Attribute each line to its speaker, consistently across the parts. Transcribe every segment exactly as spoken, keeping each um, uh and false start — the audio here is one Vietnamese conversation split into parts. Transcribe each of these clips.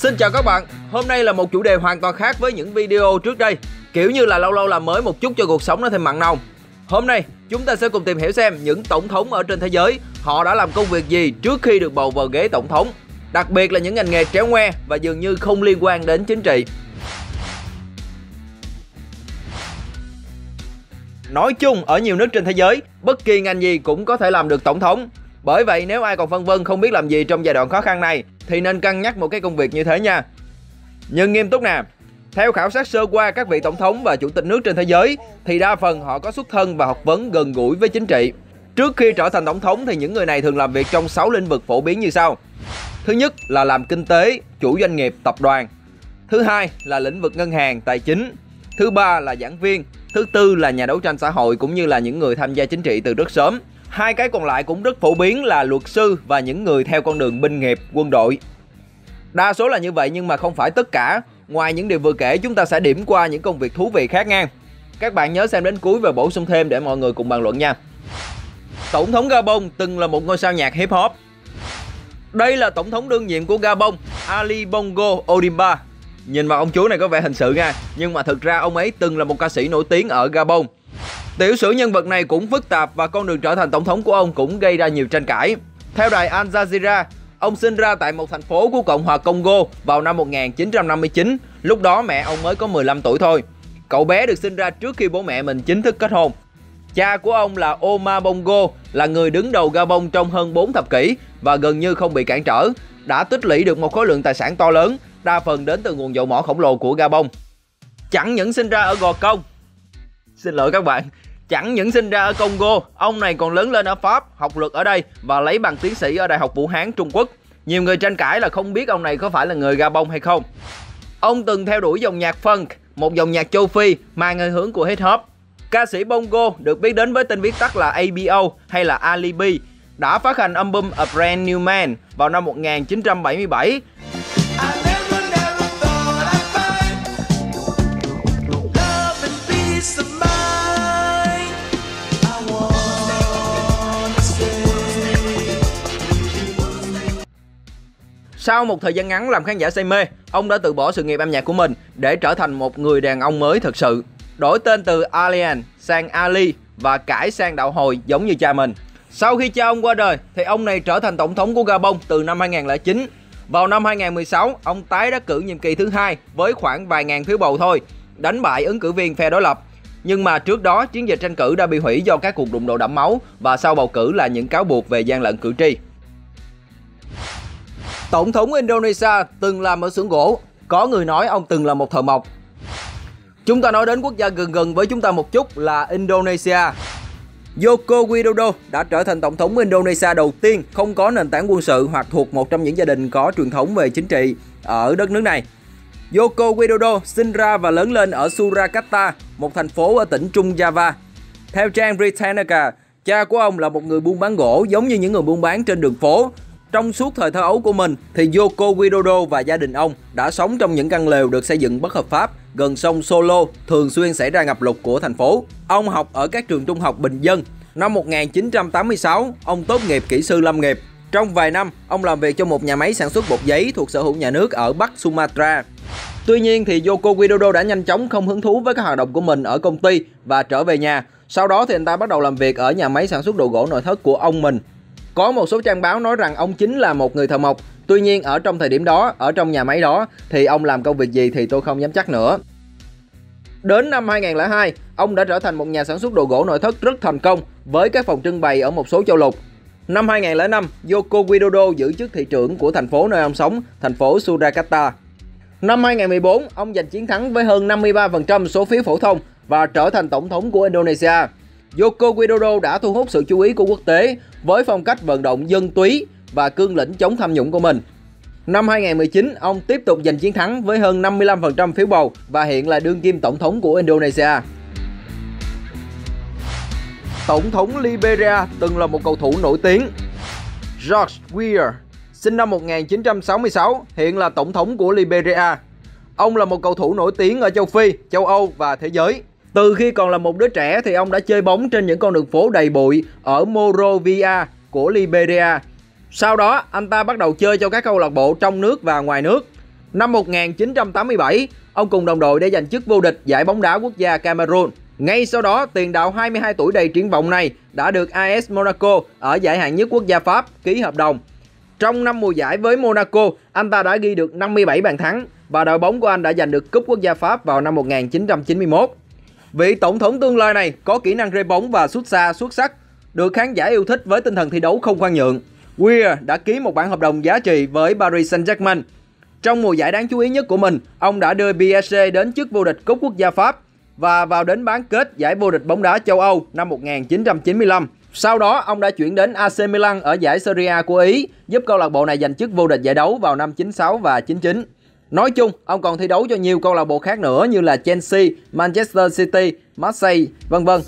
Speaker 1: Xin chào các bạn, hôm nay là một chủ đề hoàn toàn khác với những video trước đây. Kiểu như là lâu lâu làm mới một chút cho cuộc sống nó thêm mặn nồng. Hôm nay chúng ta sẽ cùng tìm hiểu xem những tổng thống ở trên thế giới họ đã làm công việc gì trước khi được bầu vào ghế tổng thống. Đặc biệt là những ngành nghề tréo ngoe và dường như không liên quan đến chính trị. Nói chung ở nhiều nước trên thế giới, bất kỳ ngành gì cũng có thể làm được tổng thống. Bởi vậy nếu ai còn phân vân không biết làm gì trong giai đoạn khó khăn này thì nên cân nhắc một cái công việc như thế nha. Nhưng nghiêm túc nè, theo khảo sát sơ qua các vị tổng thống và chủ tịch nước trên thế giới thì đa phần họ có xuất thân và học vấn gần gũi với chính trị. Trước khi trở thành tổng thống thì những người này thường làm việc trong sáu lĩnh vực phổ biến như sau. Thứ nhất là làm kinh tế, chủ doanh nghiệp, tập đoàn. Thứ hai là lĩnh vực ngân hàng, tài chính. Thứ ba là giảng viên. Thứ tư là nhà đấu tranh xã hội cũng như là những người tham gia chính trị từ rất sớm. Hai cái còn lại cũng rất phổ biến là luật sư và những người theo con đường binh nghiệp, quân đội. Đa số là như vậy nhưng mà không phải tất cả. Ngoài những điều vừa kể chúng ta sẽ điểm qua những công việc thú vị khác nha. Các bạn nhớ xem đến cuối và bổ sung thêm để mọi người cùng bàn luận nha. Tổng thống Gabon từng là một ngôi sao nhạc hip hop. Đây là tổng thống đương nhiệm của Gabon, Ali Bongo Ondimba. Nhìn vào ông chú này có vẻ hình sự nha, nhưng mà thực ra ông ấy từng là một ca sĩ nổi tiếng ở Gabon. Tiểu sử nhân vật này cũng phức tạp và con đường trở thành tổng thống của ông cũng gây ra nhiều tranh cãi. Theo đài Al Jazeera, ông sinh ra tại một thành phố của Cộng hòa Congo vào năm một nghìn chín trăm năm mươi chín, lúc đó mẹ ông mới có mười lăm tuổi thôi. Cậu bé được sinh ra trước khi bố mẹ mình chính thức kết hôn. Cha của ông là Omar Bongo, là người đứng đầu Gabon trong hơn bốn thập kỷ và gần như không bị cản trở, đã tích lũy được một khối lượng tài sản to lớn, đa phần đến từ nguồn dầu mỏ khổng lồ của Gabon. Chẳng những sinh ra ở Gò Công, xin lỗi các bạn, chẳng những sinh ra ở Congo, ông này còn lớn lên ở Pháp, học luật ở đây và lấy bằng tiến sĩ ở Đại học Vũ Hán, Trung Quốc. Nhiều người tranh cãi là không biết ông này có phải là người Gabon hay không. Ông từng theo đuổi dòng nhạc funk, một dòng nhạc châu Phi mang hơi hướng của hip hop. Ca sĩ Bongo được biết đến với tên viết tắt là A B O hay là Ali B, đã phát hành album A Brand New Man vào năm một nghìn chín trăm bảy mươi bảy. Sau một thời gian ngắn làm khán giả say mê, ông đã từ bỏ sự nghiệp âm nhạc của mình để trở thành một người đàn ông mới thật sự. Đổi tên từ Alien sang Ali và cải sang đạo hồi giống như cha mình. Sau khi cha ông qua đời thì ông này trở thành tổng thống của Gabon từ năm hai nghìn không trăm lẻ chín. Vào năm hai nghìn không trăm mười sáu, ông tái đắc cử nhiệm kỳ thứ hai với khoảng vài ngàn phiếu bầu thôi, đánh bại ứng cử viên phe đối lập. Nhưng mà trước đó chiến dịch tranh cử đã bị hủy do các cuộc đụng độ đẫm máu và sau bầu cử là những cáo buộc về gian lận cử tri. Tổng thống Indonesia từng làm ở xưởng gỗ, có người nói ông từng là một thợ mộc. Chúng ta nói đến quốc gia gần gần với chúng ta một chút là Indonesia. Joko Widodo đã trở thành tổng thống Indonesia đầu tiên không có nền tảng quân sự hoặc thuộc một trong những gia đình có truyền thống về chính trị ở đất nước này. Joko Widodo sinh ra và lớn lên ở Surakarta, một thành phố ở tỉnh Trung Java. Theo trang Britannica, cha của ông là một người buôn bán gỗ giống như những người buôn bán trên đường phố. Trong suốt thời thơ ấu của mình thì Joko Widodo và gia đình ông đã sống trong những căn lều được xây dựng bất hợp pháp gần sông Solo, thường xuyên xảy ra ngập lụt của thành phố. Ông học ở các trường trung học bình dân. Năm một nghìn chín trăm tám mươi sáu, ông tốt nghiệp kỹ sư lâm nghiệp. Trong vài năm, ông làm việc cho một nhà máy sản xuất bột giấy thuộc sở hữu nhà nước ở Bắc Sumatra. Tuy nhiên thì Joko Widodo đã nhanh chóng không hứng thú với các hoạt động của mình ở công ty và trở về nhà. Sau đó thì anh ta bắt đầu làm việc ở nhà máy sản xuất đồ gỗ nội thất của ông mình. Có một số trang báo nói rằng ông chính là một người thợ mộc. Tuy nhiên ở trong thời điểm đó, ở trong nhà máy đó thì ông làm công việc gì thì tôi không dám chắc nữa. Đến năm hai nghìn không trăm lẻ hai, ông đã trở thành một nhà sản xuất đồ gỗ nội thất rất thành công với các phòng trưng bày ở một số châu lục. Năm hai nghìn không trăm lẻ năm, Joko Widodo giữ chức thị trưởng của thành phố nơi ông sống, thành phố Surakarta. Năm hai nghìn không trăm mười bốn, ông giành chiến thắng với hơn năm mươi ba phần trăm số phiếu phổ thông và trở thành tổng thống của Indonesia. Joko Widodo đã thu hút sự chú ý của quốc tế với phong cách vận động dân túy và cương lĩnh chống tham nhũng của mình. Năm hai nghìn không trăm mười chín, ông tiếp tục giành chiến thắng với hơn năm mươi lăm phần trăm phiếu bầu và hiện là đương kim tổng thống của Indonesia. Tổng thống Liberia từng là một cầu thủ nổi tiếng. George Weah, sinh năm một nghìn chín trăm sáu mươi sáu, hiện là tổng thống của Liberia. Ông là một cầu thủ nổi tiếng ở châu Phi, châu Âu và thế giới. Từ khi còn là một đứa trẻ thì ông đã chơi bóng trên những con đường phố đầy bụi ở Monrovia của Liberia. Sau đó, anh ta bắt đầu chơi cho các câu lạc bộ trong nước và ngoài nước. Năm một nghìn chín trăm tám mươi bảy, ông cùng đồng đội để giành chức vô địch giải bóng đá quốc gia Cameroon. Ngay sau đó, tiền đạo hai mươi hai tuổi đầy triển vọng này đã được a ét Monaco ở giải hạng nhất quốc gia Pháp ký hợp đồng. Trong năm mùa giải với Monaco, anh ta đã ghi được năm mươi bảy bàn thắng và đội bóng của anh đã giành được cúp quốc gia Pháp vào năm một nghìn chín trăm chín mươi mốt. Vị tổng thống tương lai này có kỹ năng rê bóng và sút xa xuất sắc, được khán giả yêu thích với tinh thần thi đấu không khoan nhượng. Weah đã ký một bản hợp đồng giá trị với Paris Saint-Germain. Trong mùa giải đáng chú ý nhất của mình, ông đã đưa pê ét giê đến chức vô địch cúp quốc gia Pháp và vào đến bán kết giải vô địch bóng đá châu Âu năm một nghìn chín trăm chín mươi lăm. Sau đó, ông đã chuyển đến a xê Milan ở giải Serie A của Ý, giúp câu lạc bộ này giành chức vô địch giải đấu vào năm chín sáu và chín chín. Nói chung, ông còn thi đấu cho nhiều câu lạc bộ khác nữa như là Chelsea, Manchester City, Marseille, vân vân.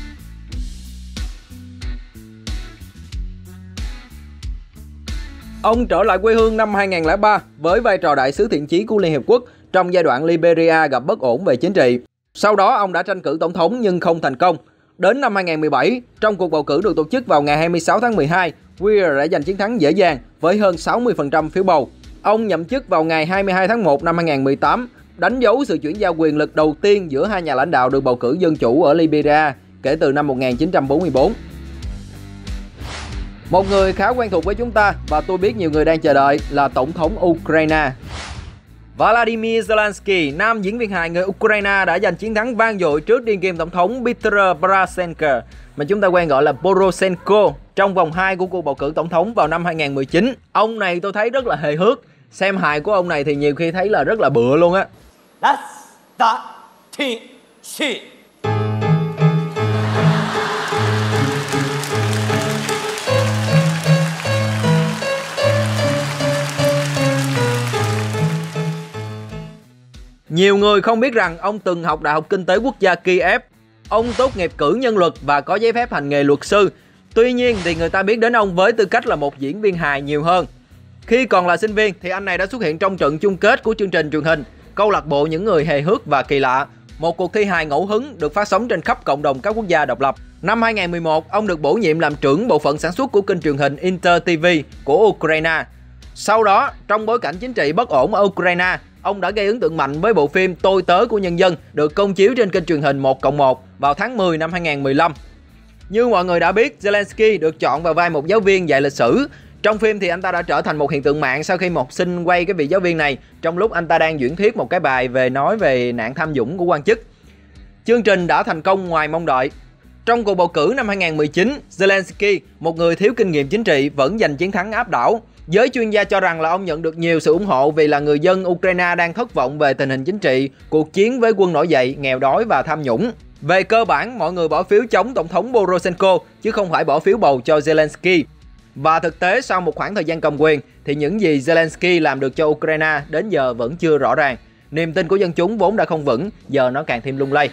Speaker 1: Ông trở lại quê hương năm hai nghìn không trăm lẻ ba với vai trò đại sứ thiện chí của Liên Hiệp Quốc trong giai đoạn Liberia gặp bất ổn về chính trị. Sau đó, ông đã tranh cử tổng thống nhưng không thành công. Đến năm hai nghìn không trăm mười bảy, trong cuộc bầu cử được tổ chức vào ngày hai mươi sáu tháng mười hai, Weah đã giành chiến thắng dễ dàng với hơn sáu mươi phần trăm phiếu bầu. Ông nhậm chức vào ngày hai mươi hai tháng một năm hai nghìn không trăm mười tám, đánh dấu sự chuyển giao quyền lực đầu tiên giữa hai nhà lãnh đạo được bầu cử dân chủ ở Liberia kể từ năm một nghìn chín trăm bốn mươi tư. Một người khá quen thuộc với chúng ta và tôi biết nhiều người đang chờ đợi là Tổng thống Ukraine. Volodymyr Zelensky, nam diễn viên hài người Ukraine đã giành chiến thắng vang dội trước đương kim tổng thống Petro Poroshenko, mà chúng ta quen gọi là Poroshenko, trong vòng hai của cuộc bầu cử tổng thống vào năm hai nghìn không trăm mười chín. Ông này tôi thấy rất là hề hước. Xem hài của ông này thì nhiều khi thấy là rất là bựa luôn á. Nhiều người không biết rằng ông từng học Đại học Kinh tế Quốc gia Kiev. Ông tốt nghiệp cử nhân luật và có giấy phép hành nghề luật sư. Tuy nhiên thì người ta biết đến ông với tư cách là một diễn viên hài nhiều hơn. Khi còn là sinh viên thì anh này đã xuất hiện trong trận chung kết của chương trình truyền hình Câu lạc bộ những người hề hước và kỳ lạ, một cuộc thi hài ngẫu hứng được phát sóng trên khắp cộng đồng các quốc gia độc lập. Năm hai nghìn không trăm mười một, ông được bổ nhiệm làm trưởng bộ phận sản xuất của kênh truyền hình Inter ti vi của Ukraine. Sau đó, trong bối cảnh chính trị bất ổn ở Ukraine, ông đã gây ấn tượng mạnh với bộ phim Tôi tớ của nhân dân được công chiếu trên kênh truyền hình một cộng một vào tháng mười năm hai nghìn không trăm mười lăm. Như mọi người đã biết, Zelensky được chọn vào vai một giáo viên dạy lịch sử. Trong phim thì anh ta đã trở thành một hiện tượng mạng sau khi một học sinh quay cái vị giáo viên này trong lúc anh ta đang diễn thuyết một cái bài về nói về nạn tham nhũng của quan chức. Chương trình đã thành công ngoài mong đợi. Trong cuộc bầu cử năm hai nghìn không trăm mười chín, Zelensky, một người thiếu kinh nghiệm chính trị, vẫn giành chiến thắng áp đảo. Giới chuyên gia cho rằng là ông nhận được nhiều sự ủng hộ vì là người dân Ukraine đang thất vọng về tình hình chính trị, cuộc chiến với quân nổi dậy, nghèo đói và tham nhũng. Về cơ bản, mọi người bỏ phiếu chống Tổng thống Poroshenko chứ không phải bỏ phiếu bầu cho Zelensky. Và thực tế, sau một khoảng thời gian cầm quyền thì những gì Zelensky làm được cho Ukraine đến giờ vẫn chưa rõ ràng. Niềm tin của dân chúng vốn đã không vững, giờ nó càng thêm lung lay.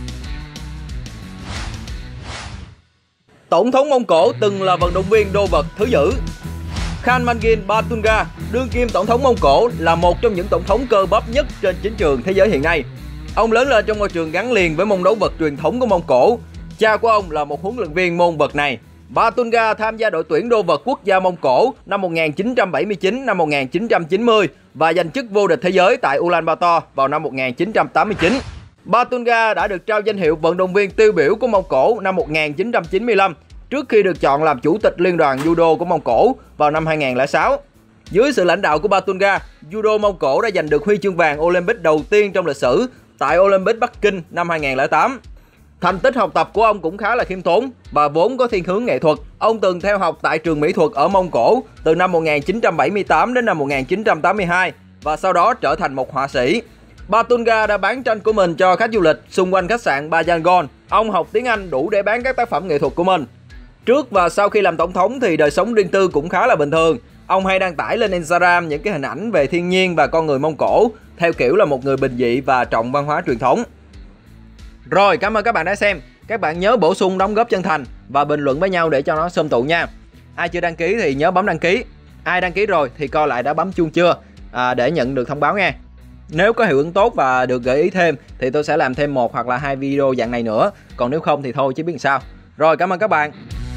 Speaker 1: Tổng thống Mông Cổ từng là vận động viên đô vật thứ dữ. Khalmangin Batunga, đương kim tổng thống Mông Cổ, là một trong những tổng thống cơ bắp nhất trên chính trường thế giới hiện nay. Ông lớn lên trong môi trường gắn liền với môn đấu vật truyền thống của Mông Cổ. Cha của ông là một huấn luyện viên môn vật này. Batunga tham gia đội tuyển đô vật quốc gia Mông Cổ năm một nghìn chín trăm bảy mươi chín, năm một nghìn chín trăm chín mươi và giành chức vô địch thế giới tại Ulaanbaatar vào năm một nghìn chín trăm tám mươi chín. Batunga đã được trao danh hiệu vận động viên tiêu biểu của Mông Cổ năm một nghìn chín trăm chín mươi lăm trước khi được chọn làm chủ tịch Liên đoàn Judo của Mông Cổ vào năm hai nghìn không trăm lẻ sáu. Dưới sự lãnh đạo của Batunga, Judo Mông Cổ đã giành được huy chương vàng Olympic đầu tiên trong lịch sử tại Olympic Bắc Kinh năm hai nghìn không trăm lẻ tám. Thành tích học tập của ông cũng khá là khiêm tốn và vốn có thiên hướng nghệ thuật. Ông từng theo học tại trường mỹ thuật ở Mông Cổ từ năm một nghìn chín trăm bảy mươi tám đến năm một nghìn chín trăm tám mươi hai và sau đó trở thành một họa sĩ. Batunga đã bán tranh của mình cho khách du lịch xung quanh khách sạn Bajangon. Ông học tiếng Anh đủ để bán các tác phẩm nghệ thuật của mình. Trước và sau khi làm tổng thống thì đời sống riêng tư cũng khá là bình thường. Ông hay đăng tải lên Instagram những cái hình ảnh về thiên nhiên và con người Mông Cổ theo kiểu là một người bình dị và trọng văn hóa truyền thống. Rồi, cảm ơn các bạn đã xem. Các bạn nhớ bổ sung đóng góp chân thành và bình luận với nhau để cho nó xôm tụ nha. Ai chưa đăng ký thì nhớ bấm đăng ký. Ai đăng ký rồi thì coi lại đã bấm chuông chưa à, để nhận được thông báo nha. Nếu có hiệu ứng tốt và được gợi ý thêm thì tôi sẽ làm thêm một hoặc là hai video dạng này nữa. Còn nếu không thì thôi chứ biết sao. Rồi, cảm ơn các bạn.